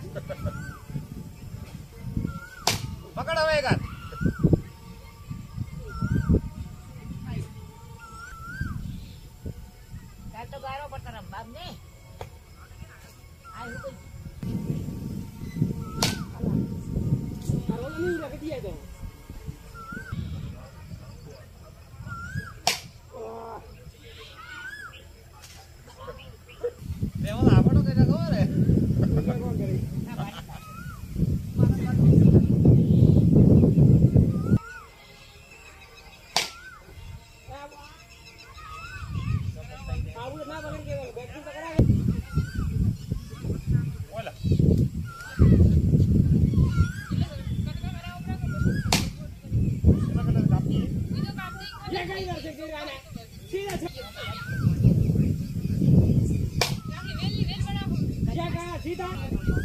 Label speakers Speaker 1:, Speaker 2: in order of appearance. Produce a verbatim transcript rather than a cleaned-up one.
Speaker 1: पकड़ हवे कर
Speaker 2: काय तो गारो पड़ता रम बाप ने आई हो
Speaker 3: नहीं लग दिया तो
Speaker 1: देवो आपड़ो के जगह रे
Speaker 3: कौन करे आबू ना बगल के बैटिंग पकड़ा है
Speaker 1: बोला
Speaker 3: ये कहीं कर सकते रहना सीधा क्या कहा सीधा